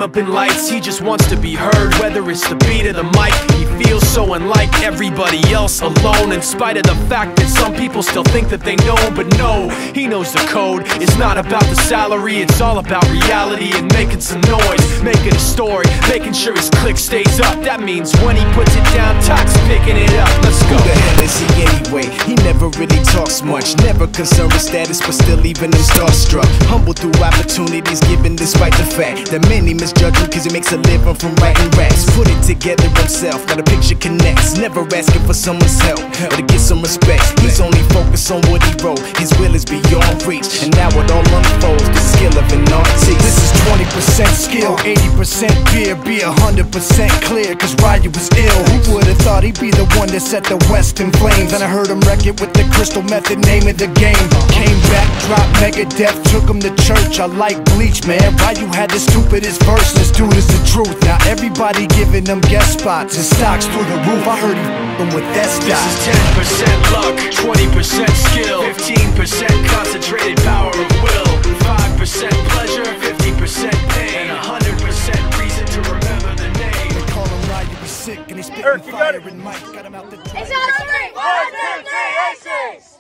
up in lights, he just wants to be heard. Whether it's the beat of the mic, he feels so unlike everybody else, alone. In spite of the fact that some people still think that they know, but no, he knows the code. It's not about the salary, it's all about reality and making some noise, making a story, making sure his click stays up. That means when he puts it down, Toc's picking it up. Let's go. Who the hell is he anyway? He never really talks much, never concerned with status, but still leaving him starstruck. Humble through opportunities given despite the fact that many misjudge him cause he makes a living from writing raps. Put it together himself, got a picture connects, never asking for someone's help or to get some respect. He's only focused on what he wrote, his will is beyond reach, and now it all unfolds, the skill of an artist. This is 20% skill, 80% fear, be 100% clear, cause Ryu was ill. Who would've thought he'd be the one that set the West in flames? And I heard him wreck it with the Crystal Method, name of the game. Came back, dropped Megadeth, took him to church. I like Bleach, man. Ryu had the stupidest verse, this dude is the truth. Now everybody giving them guest spots and stocks through the roof. I heard he f***ing with that stock. This is 10% luck, 20% skill, 15% concentrated power of will, 5% pleasure, 50% pain, and 100% reason to remember the name. They call him Ryu, he's sick and he's spitting fire and Mike got him out the door. It's on 3, 1, 2, 3, aces!